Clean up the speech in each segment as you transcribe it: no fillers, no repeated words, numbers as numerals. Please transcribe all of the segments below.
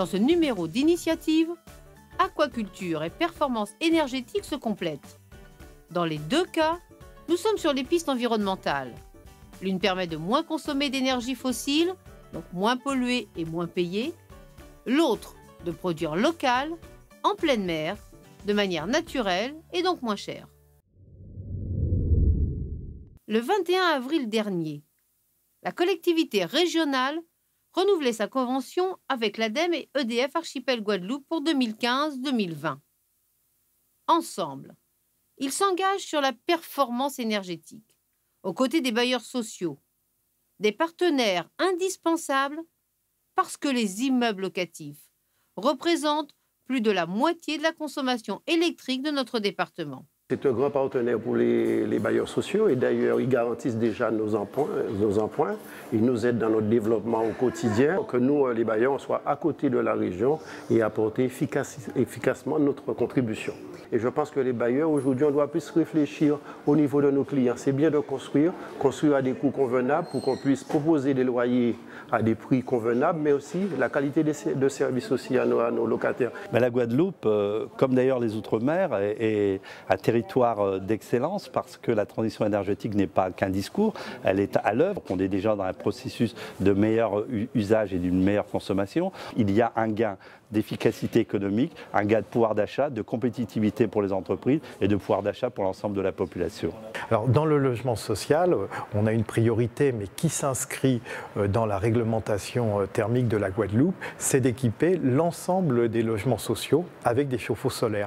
Dans ce numéro d'initiative, aquaculture et performance énergétique se complètent. Dans les deux cas, nous sommes sur les pistes environnementales. L'une permet de moins consommer d'énergie fossile, donc moins polluer et moins payer. L'autre, de produire local, en pleine mer, de manière naturelle et donc moins chère. Le 21 avril dernier, la collectivité régionale renouvelait sa convention avec l'ADEME et EDF Archipel Guadeloupe pour 2015-2020. Ensemble, ils s'engagent sur la performance énergétique, aux côtés des bailleurs sociaux, des partenaires indispensables parce que les immeubles locatifs représentent plus de la moitié de la consommation électrique de notre département. C'est un grand partenaire pour les bailleurs sociaux et d'ailleurs ils garantissent déjà nos emprunts. Ils nous aident dans notre développement au quotidien. Que nous, les bailleurs, on soit à côté de la région et apporter efficacement notre contribution. Et je pense que les bailleurs, aujourd'hui, on doit plus réfléchir au niveau de nos clients. C'est bien de construire à des coûts convenables pour qu'on puisse proposer des loyers à des prix convenables, mais aussi la qualité de service aussi à nos locataires. La Guadeloupe, comme d'ailleurs les Outre-mer, est un territoire d'excellence parce que la transition énergétique n'est pas qu'un discours, elle est à l'œuvre. On est déjà dans un processus de meilleur usage et d'une meilleure consommation. Il y a un gain d'efficacité économique, un gain de pouvoir d'achat, de compétitivité pour les entreprises et de pouvoir d'achat pour l'ensemble de la population. Alors, dans le logement social, on a une priorité, mais qui s'inscrit dans la réglementation thermique de la Guadeloupe, c'est d'équiper l'ensemble des logements sociaux avec des chauffe-eau solaires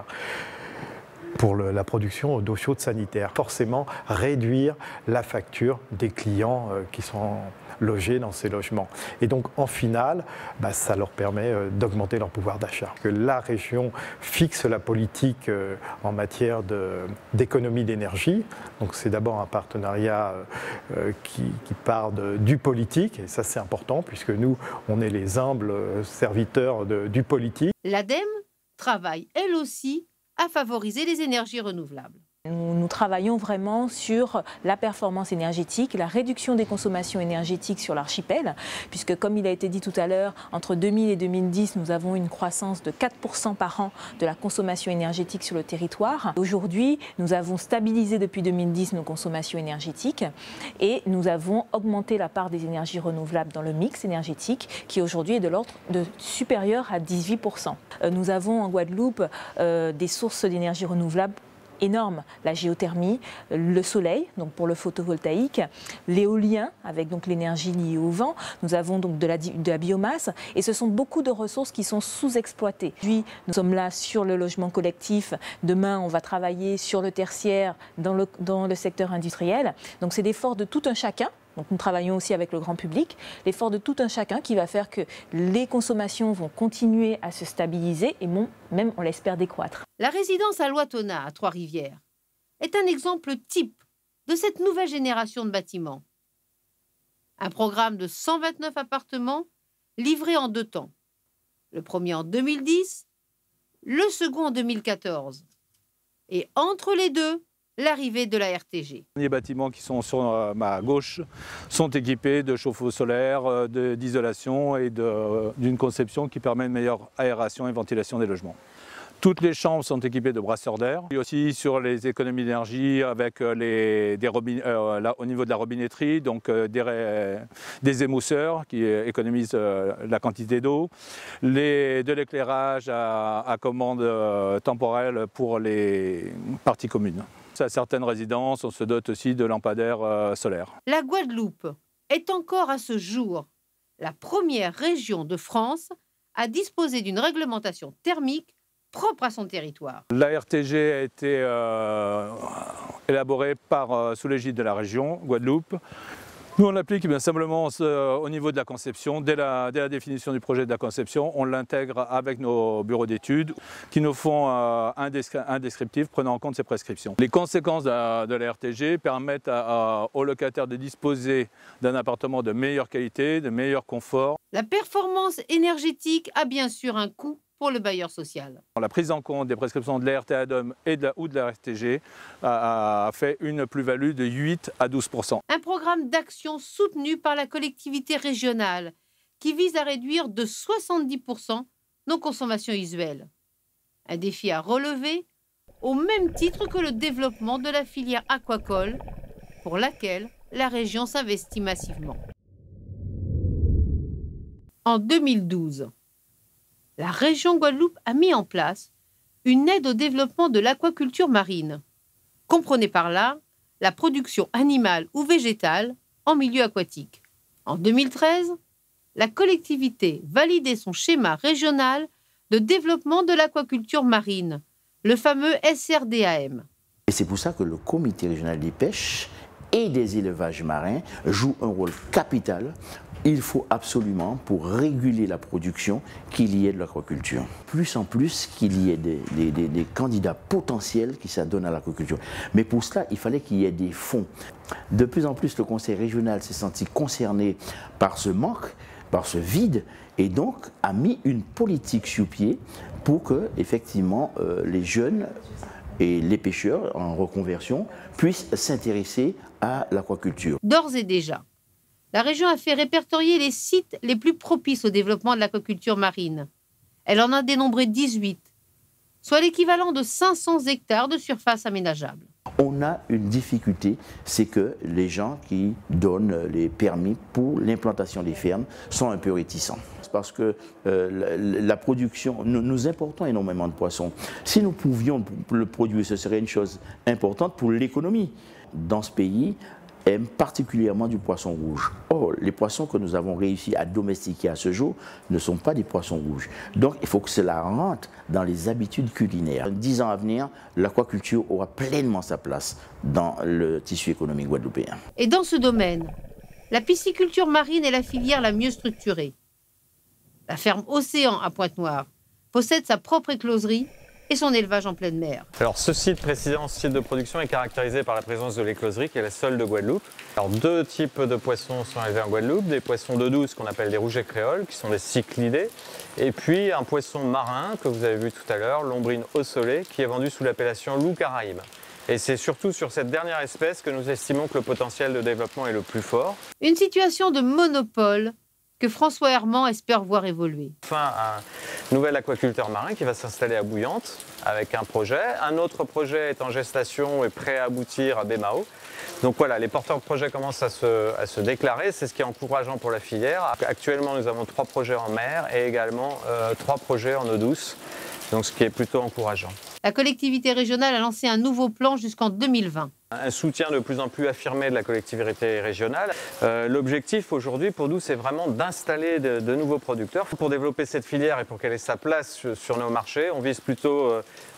pour la production d'eau chaude sanitaire. Forcément, réduire la facture des clients qui sont logés dans ces logements. Et donc, en finale, ça leur permet d'augmenter leur pouvoir d'achat. Que la région fixe la politique en matière d'économie d'énergie. Donc, c'est d'abord un partenariat qui part du politique, et ça, c'est important, puisque nous, on est les humbles serviteurs du politique. L'ADEME travaille, elle aussi, à favoriser les énergies renouvelables. Nous travaillons vraiment sur la performance énergétique, la réduction des consommations énergétiques sur l'archipel, puisque comme il a été dit tout à l'heure, entre 2000 et 2010, nous avons une croissance de 4% par an de la consommation énergétique sur le territoire. Aujourd'hui, nous avons stabilisé depuis 2010 nos consommations énergétiques et nous avons augmenté la part des énergies renouvelables dans le mix énergétique qui aujourd'hui est de l'ordre supérieur à 18%. Nous avons en Guadeloupe des sources d'énergie renouvelable énorme, la géothermie, le soleil, donc pour le photovoltaïque, l'éolien, avec donc l'énergie liée au vent. Nous avons donc de la biomasse et ce sont beaucoup de ressources qui sont sous-exploitées. Aujourd'hui, nous sommes là sur le logement collectif. Demain, on va travailler sur le tertiaire dans le secteur industriel. Donc c'est l'effort de tout un chacun. Donc nous travaillons aussi avec le grand public, l'effort de tout un chacun qui va faire que les consommations vont continuer à se stabiliser et même, on l'espère, décroître. La résidence à Loitona, à Trois-Rivières, est un exemple type de cette nouvelle génération de bâtiments. Un programme de 129 appartements livrés en 2 temps. Le premier en 2010, le second en 2014. Et entre les deux, l'arrivée de la RTG. Les bâtiments qui sont sur ma gauche sont équipés de chauffe-eau solaire, d'isolation et d'une conception qui permet une meilleure aération et ventilation des logements. Toutes les chambres sont équipées de brasseurs d'air. Et aussi sur les économies d'énergie avec au niveau de la robinetterie, donc des émousseurs qui économisent la quantité d'eau, de l'éclairage à commande temporelle pour les parties communes. À certaines résidences, on se dote aussi de lampadaires solaires. La Guadeloupe est encore à ce jour la première région de France à disposer d'une réglementation thermique propre à son territoire. La RTG a été élaborée sous l'égide de la région Guadeloupe. Nous, on l'applique simplement au niveau de la conception. Dès la définition du projet de la conception, on l'intègre avec nos bureaux d'études qui nous font un descriptif prenant en compte ces prescriptions. Les conséquences de la RTG permettent aux locataires de disposer d'un appartement de meilleure qualité, de meilleur confort. La performance énergétique a bien sûr un coût pour le bailleur social. La prise en compte des prescriptions de l'ART-ADEME ou de la RTG a fait une plus-value de 8 à 12%. Un programme d'action soutenu par la collectivité régionale qui vise à réduire de 70% nos consommations usuelles. Un défi à relever, au même titre que le développement de la filière aquacole, pour laquelle la région s'investit massivement. En 2012, la région Guadeloupe a mis en place une aide au développement de l'aquaculture marine. Comprenez par là la production animale ou végétale en milieu aquatique. En 2013, la collectivité validait son schéma régional de développement de l'aquaculture marine, le fameux SRDAM. Et c'est pour ça que le comité régional des pêches et des élevages marins joue un rôle capital. Il faut absolument, pour réguler la production, qu'il y ait de l'aquaculture. Plus en plus qu'il y ait des candidats potentiels qui s'adonnent à l'aquaculture. Mais pour cela, il fallait qu'il y ait des fonds. De plus en plus, le conseil régional s'est senti concerné par ce manque, par ce vide, et donc a mis une politique sur pied pour que, effectivement, les jeunes et les pêcheurs en reconversion puissent s'intéresser à l'aquaculture. D'ores et déjà, la région a fait répertorier les sites les plus propices au développement de l'aquaculture marine. Elle en a dénombré 18, soit l'équivalent de 500 hectares de surface aménageable. On a une difficulté, c'est que les gens qui donnent les permis pour l'implantation des fermes sont un peu réticents. Parce que la production, nous importons énormément de poissons. Si nous pouvions le produire, ce serait une chose importante pour l'économie. Dans ce pays, aiment particulièrement du poisson rouge. Or, les poissons que nous avons réussi à domestiquer à ce jour ne sont pas des poissons rouges. Donc, il faut que cela rentre dans les habitudes culinaires. 10 ans à venir, l'aquaculture aura pleinement sa place dans le tissu économique guadeloupéen. Et dans ce domaine, la pisciculture marine est la filière la mieux structurée. La ferme Océan à Pointe-Noire possède sa propre écloserie et son élevage en pleine mer. Alors ce site précisément, ce site de production est caractérisé par la présence de l'écloserie qui est la seule de Guadeloupe. Alors 2 types de poissons sont élevés en Guadeloupe, des poissons d'eau douce qu'on appelle des rouges et créoles, qui sont des cyclidés, et puis un poisson marin que vous avez vu tout à l'heure, l'ombrine ossolée, qui est vendu sous l'appellation loup caraïbe. Et c'est surtout sur cette dernière espèce que nous estimons que le potentiel de développement est le plus fort. Une situation de monopole que François Herman espère voir évoluer. Enfin, un nouvel aquaculteur marin qui va s'installer à Bouillante avec un projet. Un autre projet est en gestation et prêt à aboutir à Bémao. Donc voilà, les porteurs de projets commencent à se déclarer. C'est ce qui est encourageant pour la filière. Actuellement, nous avons 3 projets en mer et également 3 projets en eau douce. Donc ce qui est plutôt encourageant. La collectivité régionale a lancé un nouveau plan jusqu'en 2020. Un soutien de plus en plus affirmé de la collectivité régionale. L'objectif aujourd'hui pour nous, c'est vraiment d'installer de nouveaux producteurs. Pour développer cette filière et pour qu'elle ait sa place sur nos marchés, on vise plutôt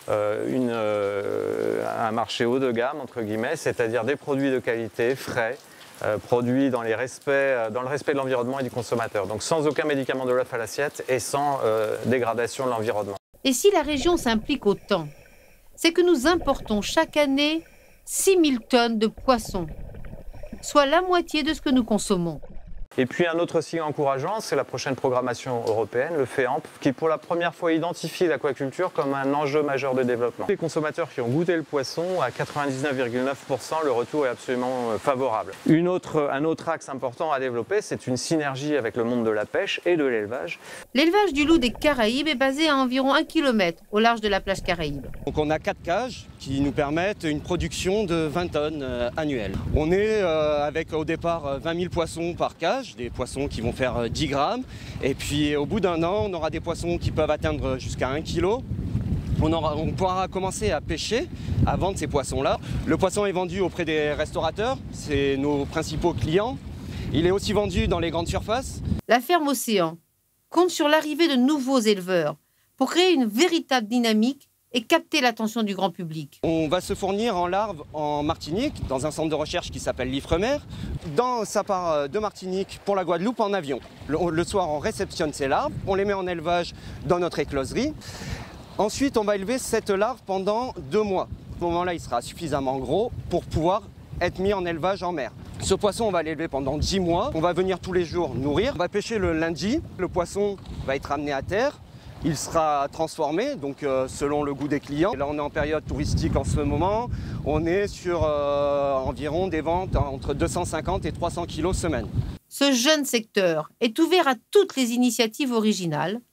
un marché haut de gamme, entre guillemets, c'est-à-dire des produits de qualité, frais, produits dans le respect de l'environnement et du consommateur. Donc sans aucun médicament de l'œuf à l'assiette et sans dégradation de l'environnement. Et si la région s'implique autant, c'est que nous importons chaque année 6 000 tonnes de poissons, soit la moitié de ce que nous consommons. Et puis un autre signe encourageant, c'est la prochaine programmation européenne, le FEAMP, qui pour la première fois identifie l'aquaculture comme un enjeu majeur de développement. Les consommateurs qui ont goûté le poisson, à 99,9%, le retour est absolument favorable. Un autre axe important à développer, c'est une synergie avec le monde de la pêche et de l'élevage. L'élevage du loup des Caraïbes est basé à environ 1 km au large de la plage Caraïbe. Donc on a 4 cages qui nous permettent une production de 20 tonnes annuelles. On est avec au départ 20 000 poissons par cage, des poissons qui vont faire 10 grammes. Et puis au bout d'un an, on aura des poissons qui peuvent atteindre jusqu'à 1 kg. On pourra commencer à pêcher, à vendre ces poissons-là. Le poisson est vendu auprès des restaurateurs, c'est nos principaux clients. Il est aussi vendu dans les grandes surfaces. La ferme Océan compte sur l'arrivée de nouveaux éleveurs pour créer une véritable dynamique et capter l'attention du grand public. On va se fournir en larves en Martinique, dans un centre de recherche qui s'appelle l'Ifremer. Dans sa part de Martinique pour la Guadeloupe en avion. Le soir, on réceptionne ces larves, on les met en élevage dans notre écloserie. Ensuite, on va élever cette larve pendant 2 mois. À ce moment-là, il sera suffisamment gros pour pouvoir être mis en élevage en mer. Ce poisson, on va l'élever pendant 10 mois. On va venir tous les jours nourrir. On va pêcher le lundi. Le poisson va être amené à terre. Il sera transformé, donc selon le goût des clients. Là, on est en période touristique en ce moment. On est sur environ des ventes entre 250 et 300 kilos semaine. Ce jeune secteur est ouvert à toutes les initiatives originales,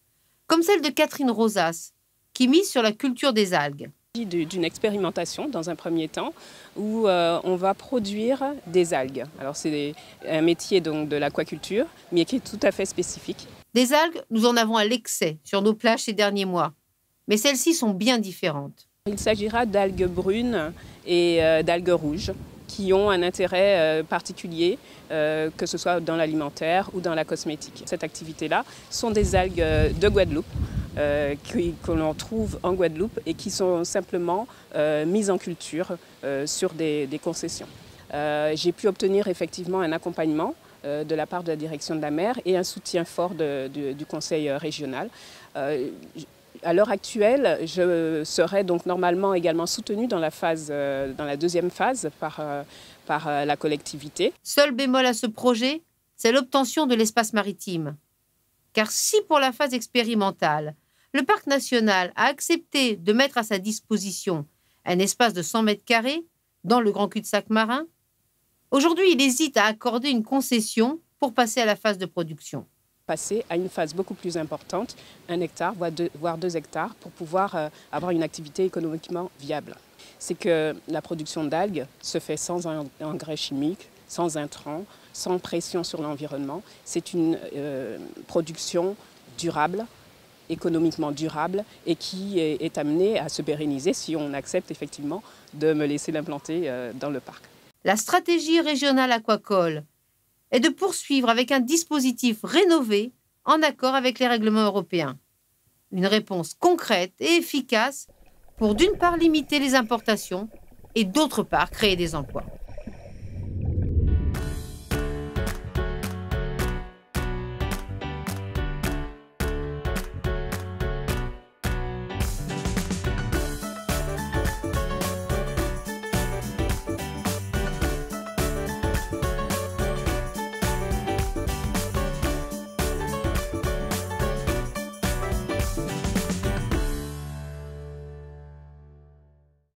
comme celle de Catherine Rosas, qui mise sur la culture des algues. D'une expérimentation dans un premier temps où on va produire des algues. Alors c'est un métier donc de l'aquaculture, mais qui est tout à fait spécifique. Des algues, nous en avons à l'excès sur nos plages ces derniers mois, mais celles-ci sont bien différentes. Il s'agira d'algues brunes et d'algues rouges qui ont un intérêt particulier, que ce soit dans l'alimentaire ou dans la cosmétique. Cette activité-là sont des algues de Guadeloupe, que l'on trouve en Guadeloupe et qui sont simplement mises en culture sur des concessions. J'ai pu obtenir effectivement un accompagnement de la part de la direction de la mer et un soutien fort du conseil régional. À l'heure actuelle, je serai donc normalement également soutenue dans la deuxième phase par la collectivité. Seul bémol à ce projet, c'est l'obtention de l'espace maritime. Car si pour la phase expérimentale, le parc national a accepté de mettre à sa disposition un espace de 100 mètres carrés dans le grand cul-de-sac marin, aujourd'hui il hésite à accorder une concession pour passer à la phase de production. Passer à une phase beaucoup plus importante, 1 hectare, voire 2 hectares, pour pouvoir avoir une activité économiquement viable. C'est que la production d'algues se fait sans engrais chimiques, sans intrants, sans pression sur l'environnement. C'est une production durable, économiquement durable et qui est amenée à se pérenniser si on accepte effectivement de me laisser l'implanter dans le parc. La stratégie régionale aquacole est de poursuivre avec un dispositif rénové en accord avec les règlements européens. Une réponse concrète et efficace pour d'une part limiter les importations et d'autre part créer des emplois.